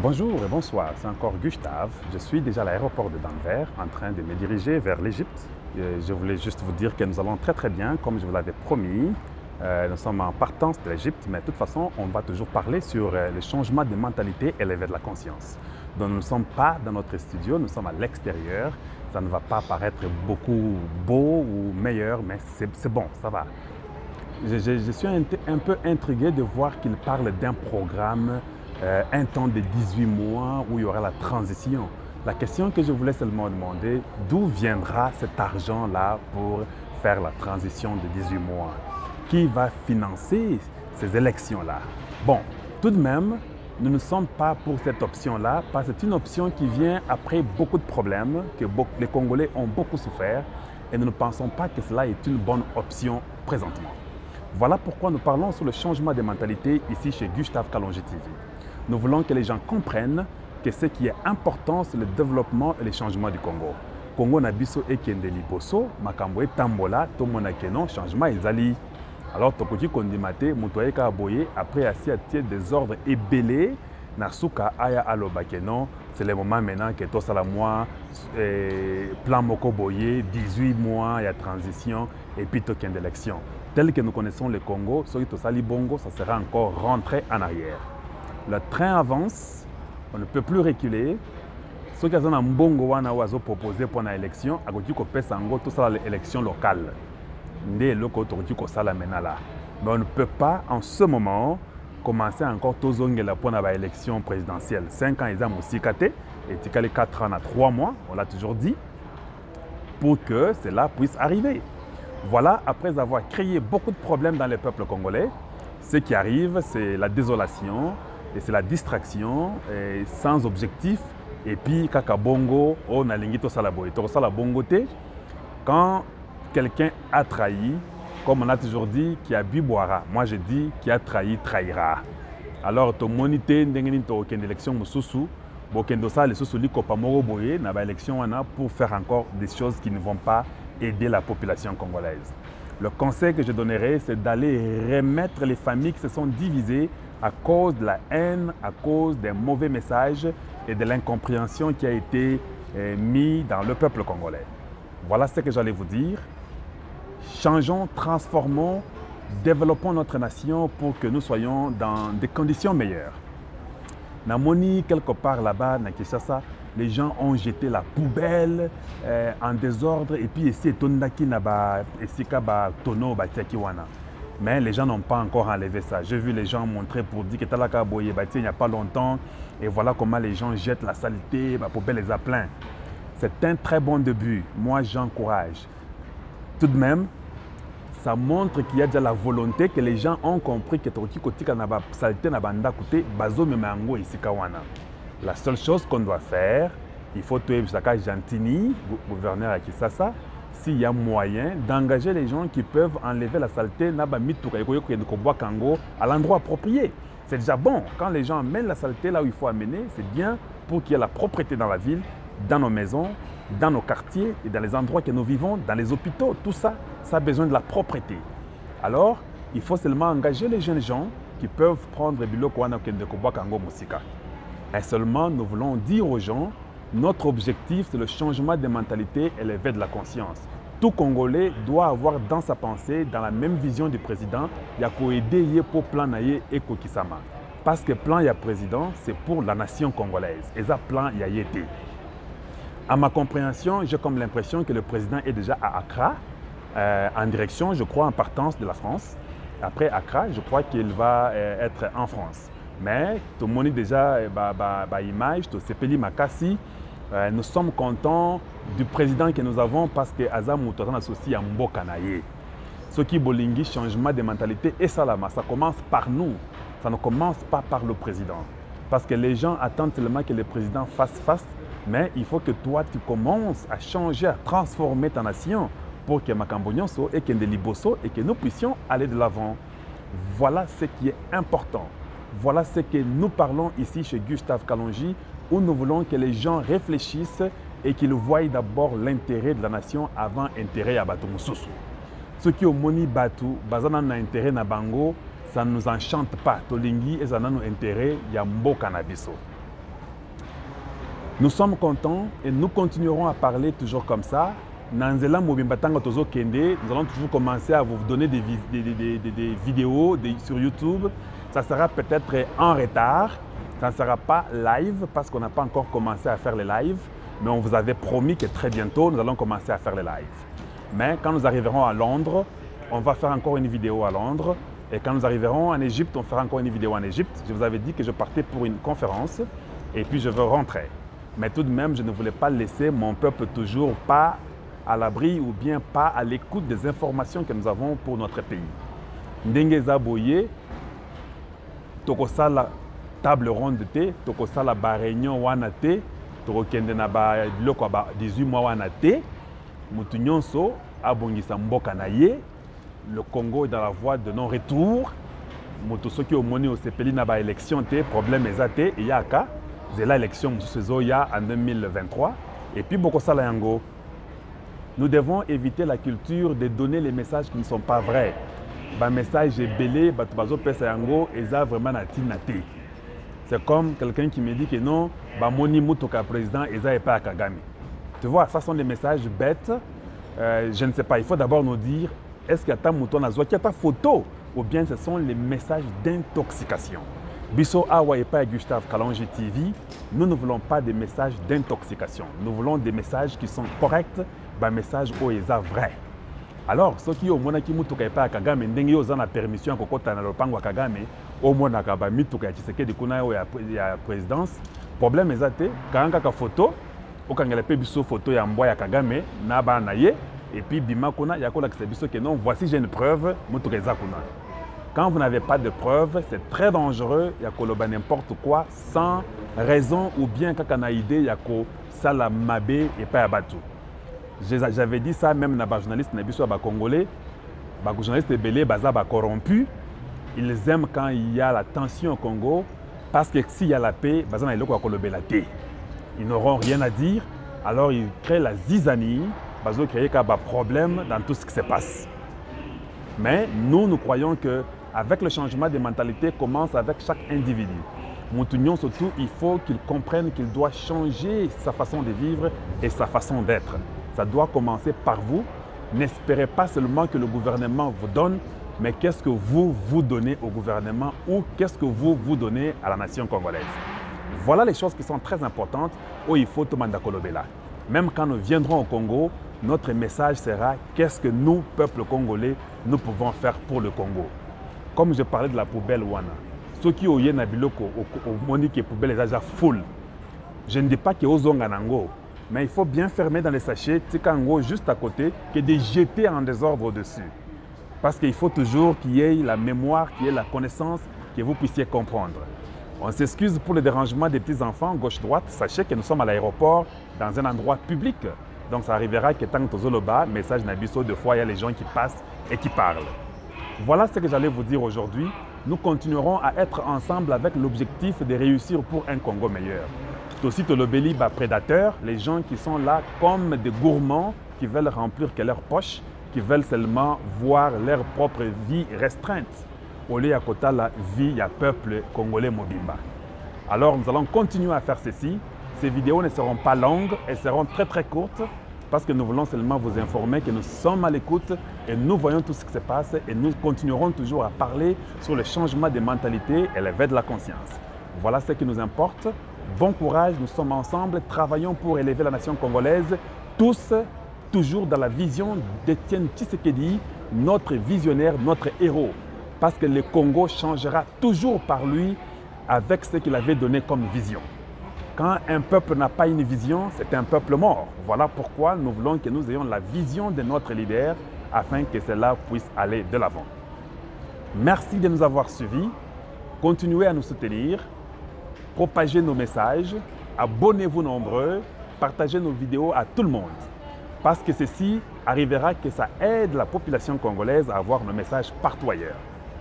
Bonjour et bonsoir, c'est encore Gustave. Je suis déjà à l'aéroport de Denver en train de me diriger vers l'Égypte. Je voulais juste vous dire que nous allons très bien, comme je vous l'avais promis. Nous sommes en partance de l'Égypte, mais de toute façon, on va toujours parler sur le changement de mentalité et l'éveil de la conscience. Donc nous ne sommes pas dans notre studio, nous sommes à l'extérieur. Ça ne va pas paraître beaucoup beau ou meilleur, mais c'est bon, ça va. Je suis un peu intrigué de voir qu'il parle d'un programme, un temps de 18 mois où il y aura la transition. La question que je voulais seulement demander, d'où viendra cet argent-là pour faire la transition de 18 mois? Qui va financer ces élections-là? Bon, tout de même, nous ne sommes pas pour cette option-là parce que c'est une option qui vient après beaucoup de problèmes, que les Congolais ont beaucoup souffert et nous ne pensons pas que cela est une bonne option présentement. Voilà pourquoi nous parlons sur le changement de mentalité ici chez Gustave Kalonji TV. Nous voulons que les gens comprennent que ce qui est important, c'est le développement et le changement du Congo. Congo na biso ekende liboso, makambo etambola, to monake non, changement ezali. Alors tokoki kondimate, mutoye ka boye, après assis à tier des ordres ébélés, nasuka aya alobake non, c'est le moment maintenant que tout ça la mois, plan moko boye, 18 mois, il y a transition, et puis token d'élection. Tel que nous connaissons le Congo, celui de Sali Bongo, ça sera encore rentré en arrière. Le train avance, on ne peut plus reculer. Ceux qui ont un bongo wana oazo proposé pour l'élection, à côté qu'on pèse en gros tout ça l'élection locale. Ndé loko toki ko sala menala. Mais on ne peut pas en ce moment commencer encore tozongela pour la élection présidentielle. 5 ans ils ont musikate et tikale 4 ans à 3 mois, on l'a toujours dit, pour que cela puisse arriver. Voilà, après avoir créé beaucoup de problèmes dans le peuple congolais, ce qui arrive, c'est la désolation et c'est la distraction sans objectif. Et puis, kaka bongo, on a l'ingito salabo. Et tout ça, la bongoté, quand quelqu'un a trahi, comme on a toujours dit, qui a bu boira. Moi, je dis, qui a trahi, trahira. Alors, ton monité, n'engeni to ken élection mususu, bokendo sa le susu liko pa moro boye na ba élection wana pour faire encore des choses qui ne vont pas aider la population congolaise. Le conseil que je donnerais, c'est d'aller remettre les familles qui se sont divisées à cause de la haine, à cause des mauvais messages et de l'incompréhension qui a été mis dans le peuple congolais. Voilà ce que j'allais vous dire. Changeons, transformons, développons notre nation pour que nous soyons dans des conditions meilleures. Namoni, quelque part là-bas, na Kinshasa, les gens ont jeté la poubelle en désordre et puis ici, tondaki na ba esika ba tono ba tiakiwana. Mais les gens n'ont pas encore enlevé ça. J'ai vu les gens montrer pour dire que talaka boye bati il n'y a pas longtemps et voilà comment les gens jettent la saleté, la poubelle les a plein. C'est un très bon début. Moi, j'encourage. Tout de même, ça montre qu'il y a déjà la volonté que les gens ont compris que toki kotika na ba saleté na banda kote bazo memango esika wana. La seule chose qu'on doit faire, il faut tuer Saka Gentini, gouverneur à Kinshasa, s'il y a moyen d'engager les gens qui peuvent enlever la saleté à l'endroit approprié. C'est déjà bon. Quand les gens amènent la saleté là où il faut amener, c'est bien pour qu'il y ait la propreté dans la ville, dans nos maisons, dans nos quartiers et dans les endroits que nous vivons, dans les hôpitaux. Tout ça, ça a besoin de la propreté. Alors, il faut seulement engager les jeunes gens qui peuvent prendre Biloko Wana Kende Kobwa Kango Musika. Et seulement, nous voulons dire aux gens, notre objectif, c'est le changement des mentalités et l'éveil de la conscience. Tout Congolais doit avoir dans sa pensée, dans la même vision du président, Yako aider pour plan naye et Kokisama. Parce que plan ya président, c'est pour la nation congolaise. Et ça plan ya yété. À ma compréhension, j'ai comme l'impression que le président est déjà à Accra, en direction, je crois, en partance de la France. Après Accra, je crois qu'il va être en France. Mais tout le monde déjà image, tout Sepeli Makassi. Nous sommes contents du président que nous avons parce que Azam Moutotan associe à Mbokanaye. Ce qui bolingi changement de mentalité et salama, ça commence par nous. Ça ne commence pas par le président. Parce que les gens attendent tellement que le président fasse face, mais il faut que toi tu commences à changer, à transformer ta nation pour que Makambonyoso et Kendeliboso et que nous puissions aller de l'avant. Voilà ce qui est important. Voilà ce que nous parlons ici chez Gustave Kalonji, où nous voulons que les gens réfléchissent et qu'ils voient d'abord l'intérêt de la nation avant l'intérêt à Bato Moussousou. Ceux qui ont moni Batou, bazana na intérêt na bango, ça ne nous enchante pas. Tolingi et ça n'a intérêt, ya mboka na biso. Nous sommes contents et nous continuerons à parler toujours comme ça. Nanzela Mobimba Tanga Tozo Kende, nous allons toujours commencer à vous donner des vidéos sur YouTube. Ça sera peut-être en retard, ça ne sera pas live parce qu'on n'a pas encore commencé à faire les lives. Mais on vous avait promis que très bientôt, nous allons commencer à faire les lives. Mais quand nous arriverons à Londres, on va faire encore une vidéo à Londres. Et quand nous arriverons en Égypte, on fera encore une vidéo en Égypte. Je vous avais dit que je partais pour une conférence et puis je veux rentrer. Mais tout de même, je ne voulais pas laisser mon peuple toujours pas à l'abri ou bien pas à l'écoute des informations que nous avons pour notre pays. Ndenge Zaboye, Tokosala table ronde te, Tokosala ba réunion wana te, Tokokende na ba biloko ba 18 mois wana te, mutu nyonso abongisa mboka na ye. Le Congo est dans la voie de non-retour. Mutu soki omoni osepeli na ba élection te, problème ezate yaka. C'est l'élection Zoya en 2023. Et puis, Bokosala Yango, nous devons éviter la culture de donner les messages qui ne sont pas vrais. Le message est belé, Batubazo Pesa Yango, et ça vraiment natinate. C'est comme quelqu'un qui me dit que non, Moni Moutoka président, et ça n'est pas à Kagame. Tu vois, ça sont des messages bêtes. Je ne sais pas, il faut d'abord nous dire, est-ce qu'il y a ta mouton à Zoya, qu'il y a ta photo, ou bien ce sont les messages d'intoxication. Bisso Awa et pas Gustave Kalonji TV, nous ne voulons pas des messages d'intoxication. Nous voulons des messages qui sont corrects, des messages oeza vrais. Alors, ceux qui ont monaki mutuka pas Kagame, ndengi oza na permission kokota na lopango Kagame, au monaka ba mituka Tshisekedi kuna ya présidence. Problème ezate, kanga ka photo, okangela pe biso photo ya mbwa ya Kagame na ba na ye et puis bima kuna yakola biso que non, voici j'ai une preuve, mutuka eza kuna. Quand vous n'avez pas de preuves, c'est très dangereux, il y a koloba n'importe quoi, sans raison ou bien kakana idée, il y a ko sala mabe et pas abatu. J'avais dit ça même à journaliste congolais, les journalistes belé baza corrompus. Ils aiment quand il y a la tension au Congo, parce que s'il y a la paix, baza na iloko kolobe la paix. Ils n'auront rien à dire, alors ils créent la zizanie, bazo créer un problème dans tout ce qui se passe. Mais nous croyons que avec le changement de mentalité commence avec chaque individu. Moutounion surtout, il faut qu'il comprenne qu'il doit changer sa façon de vivre et sa façon d'être. Ça doit commencer par vous. N'espérez pas seulement que le gouvernement vous donne, mais qu'est-ce que vous donnez au gouvernement ou qu'est-ce que vous donnez à la nation congolaise. Voilà les choses qui sont très importantes où il faut tout mandakolobela. Même quand nous viendrons au Congo, notre message sera qu'est-ce que nous, peuple congolais, nous pouvons faire pour le Congo. Comme je parlais de la poubelle Wana, ceux qui ont na biloko au monique poubelle est déjà full. Je ne dis pas qu'il y a Ozonganango, mais il faut bien fermer dans les sachets, Tikango juste à côté, que de jeter en désordre dessus. Parce qu'il faut toujours qu'il y ait la mémoire, qu'il y ait la connaissance, que vous puissiez comprendre. On s'excuse pour le dérangement des petits-enfants gauche-droite. Sachez que nous sommes à l'aéroport, dans un endroit public. Donc ça arrivera que tant que Tozoloba, message Nabiso, deux fois il y a les gens qui passent et qui parlent. Voilà ce que j'allais vous dire aujourd'hui. Nous continuerons à être ensemble avec l'objectif de réussir pour un Congo meilleur. Aussi Tolobeli, prédateurs, les gens qui sont là comme des gourmands qui veulent remplir que leur poche, qui veulent seulement voir leur propre vie restreinte. Au lieu à la vie, il y a peuple congolais Mobimba. Alors nous allons continuer à faire ceci. Ces vidéos ne seront pas longues, elles seront très très courtes parce que nous voulons seulement vous informer que nous sommes à l'écoute et nous voyons tout ce qui se passe et nous continuerons toujours à parler sur le changement des mentalités et l'éveil de la conscience. Voilà ce qui nous importe. Bon courage, nous sommes ensemble, travaillons pour élever la nation congolaise, tous toujours dans la vision d'Étienne Tshisekedi, notre visionnaire, notre héros. Parce que le Congo changera toujours par lui avec ce qu'il avait donné comme vision. Quand un peuple n'a pas une vision, c'est un peuple mort. Voilà pourquoi nous voulons que nous ayons la vision de notre leader afin que cela puisse aller de l'avant. Merci de nous avoir suivis. Continuez à nous soutenir. Propagez nos messages. Abonnez-vous nombreux. Partagez nos vidéos à tout le monde. Parce que ceci arrivera que ça aide la population congolaise à avoir nos messages partout ailleurs.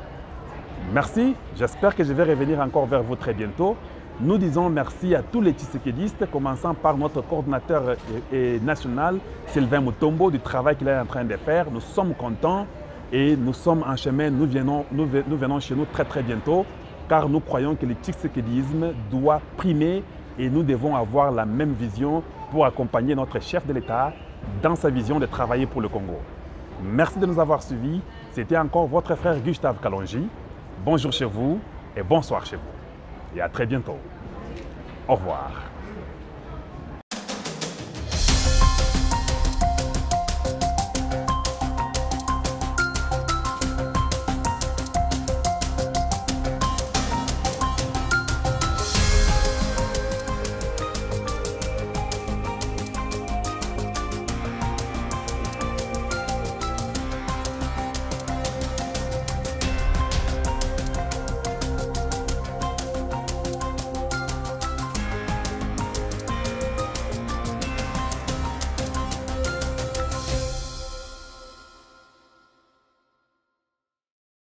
Merci. J'espère que je vais revenir encore vers vous très bientôt. Nous disons merci à tous les Tshisekedistes, commençant par notre coordinateur national, Sylvain Mutombo, du travail qu'il est en train de faire. Nous sommes contents et nous sommes en chemin. Nous venons chez nous très très bientôt, car nous croyons que le tshisekédisme doit primer et nous devons avoir la même vision pour accompagner notre chef de l'État dans sa vision de travailler pour le Congo. Merci de nous avoir suivis. C'était encore votre frère Gustave Kalonji. Bonjour chez vous et bonsoir chez vous. Et à très bientôt. Au revoir.